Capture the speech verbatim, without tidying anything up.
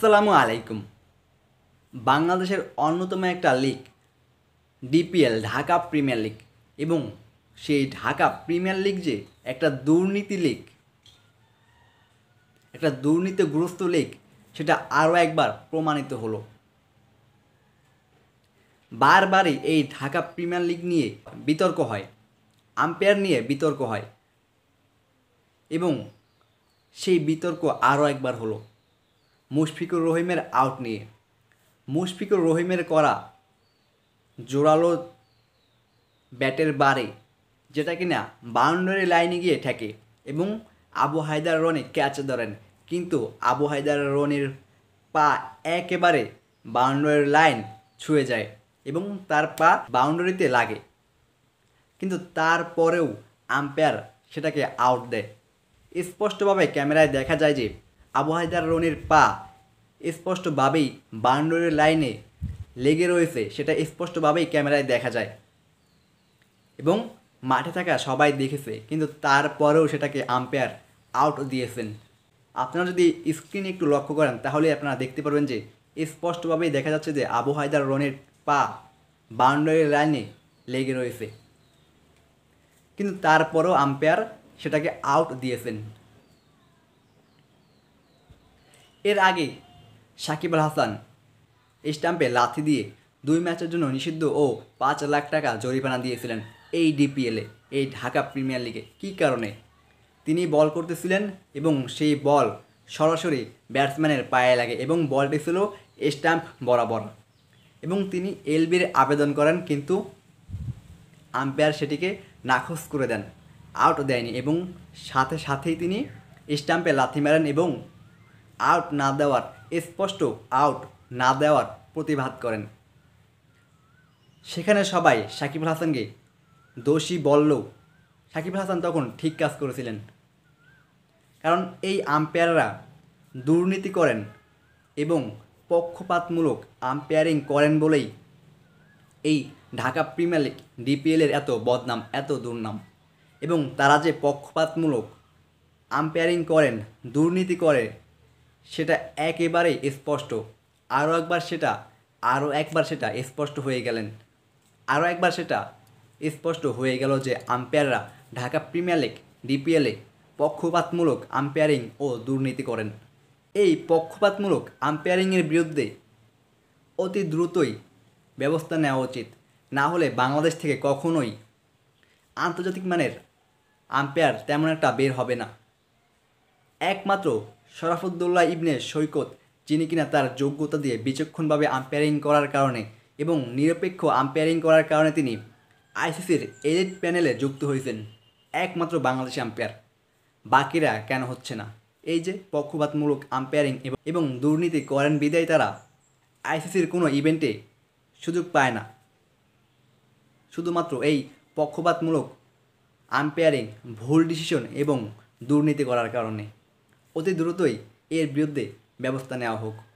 আসসালামু আলাইকুম। বাংলাদেশের অন্যতম একটা league DPL Dhaka premier league, এবং সেই ঢাকা প্রিমিয়ার লিগ যে একটা দুর্নীতি লিগ, একটা দুর্নীতিগ্রস্ত লিগ, সেটা আরও একবার প্রমাণিত হলো। বারবারই এই ঢাকা প্রিমিয়ার লিগ নিয়ে বিতর্ক হয়, আম্পায়ার নিয়ে বিতর্ক হয়, এবং সেই বিতর্ক আরও একবার হলো মুশফিকুর রহিমের আউট নিয়ে। মুশফিকুর রহিমের করা জোরালো ব্যাটের বারে, যেটা কিনা বাউন্ডারি লাইনে গিয়ে ঠেকে এবং আবু হায়দার রনি ক্যাচ ধরেন, কিন্তু আবু হায়দার রনির পা একেবারে বাউন্ডারি লাইন ছুঁয়ে যায় এবং তার পা বাউন্ডারিতে লাগে, কিন্তু তারপরেও আম্পায়ার সেটাকে আউট দেয়। স্পষ্টভাবে ক্যামেরায় দেখা যায় যে আবু হায়দার রনির পা স্পষ্টভাবেই বাউন্ডারি লাইনে লেগে রয়েছে, সেটা স্পষ্টভাবেই ক্যামেরায় দেখা যায় এবং মাঠে থাকা সবাই দেখেছে, কিন্তু তারপরেও সেটাকে আম্পায়ার আউট দিয়েছেন। আপনারা যদি স্ক্রিনে একটু লক্ষ্য করেন তাহলে আপনারা দেখতে পারবেন যে স্পষ্টভাবেই দেখা যাচ্ছে যে আবু হায়দার রনির পা বাউন্ডারি লাইনে লেগে রয়েছে, কিন্তু তারপরেও আম্পায়ার সেটাকে আউট দিয়েছেন। এর আগে সাকিব আল হাসান স্টাম্পে লাথি দিয়ে দুই ম্যাচের জন্য নিষিদ্ধ ও পাঁচ লাখ টাকা জরিমানা দিয়েছিলেন এই ডিপিএলে, এই ঢাকা প্রিমিয়ার লিগে। কী কারণে? তিনি বল করতেছিলেন এবং সেই বল সরাসরি ব্যাটসম্যানের পায়ে লাগে এবং বলটি ছিল স্টাম্প বরাবর, এবং তিনি এলবির আবেদন করেন, কিন্তু আম্পায়ার সেটিকে নাকচ করে দেন, আউট দেয়নি, এবং সাথে সাথেই তিনি স্টাম্পে লাথি মারেন এবং আউট না দেওয়ার, স্পষ্ট আউট না দেওয়ার প্রতিবাদ করেন। সেখানে সবাই সাকিব আল হাসানকে দোষী বললেও সাকিব আল হাসান তখন ঠিক কাজ করেছিলেন, কারণ এই আম্পায়াররা দুর্নীতি করেন এবং পক্ষপাতমূলক আম্পায়ারিং করেন বলেই এই ঢাকা প্রিমিয়ার লিগ ডিপিএলের এত বদনাম, এত দুর্নাম। এবং তারা যে পক্ষপাতমূলক আম্পায়ারিং করেন, দুর্নীতি করে, সেটা একেবারেই স্পষ্ট। আরও একবার সেটা আরও একবার সেটা স্পষ্ট হয়ে গেলেন আরও একবার সেটা স্পষ্ট হয়ে গেল যে আম্পায়াররা ঢাকা প্রিমিয়ার লিগ ডিপিএলে পক্ষপাতমূলক আম্পায়ারিং ও দুর্নীতি করেন। এই পক্ষপাতমূলক আম্পায়ারিংয়ের বিরুদ্ধে অতি দ্রুতই ব্যবস্থা নেওয়া উচিত, না হলে বাংলাদেশ থেকে কখনোই আন্তর্জাতিক মানের আম্পায়ার তেমন একটা বের হবে না। একমাত্র শরাফুদ্দৌলা ইবনে সৈকত, যিনি কিনা তার যোগ্যতা দিয়ে বিচক্ষণভাবে আম্পায়ারিং করার কারণে এবং নিরপেক্ষ আম্পায়ারিং করার কারণে তিনি আইসিসির এলিট প্যানেলে যুক্ত হয়েছেন, একমাত্র বাংলাদেশি আম্পায়ার। বাকিরা কেন হচ্ছে না? এই যে পক্ষপাতমূলক আম্পায়ারিং এবং দুর্নীতি করেন বিদায় তারা আইসিসির কোনো ইভেন্টে সুযোগ পায় না, শুধুমাত্র এই পক্ষপাতমূলক আম্পায়ারিং, ভুল ডিসিশন এবং দুর্নীতি করার কারণে। অতি দ্রুতই এর বিরুদ্ধে ব্যবস্থা নেওয়া হোক।